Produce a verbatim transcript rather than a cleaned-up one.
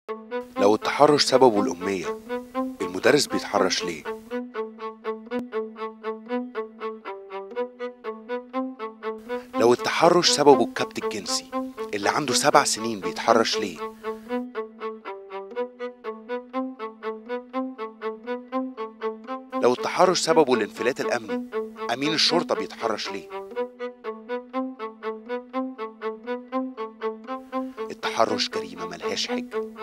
لو التحرش سببه الأمية، المدرس بيتحرش ليه؟ لو التحرش سببه الكبت الجنسي، اللي عنده سبع سنين بيتحرش ليه؟ لو التحرش سببه الانفلات الأمني، أمين الشرطة بيتحرش ليه؟ التحرش جريمة ملهاش حجة.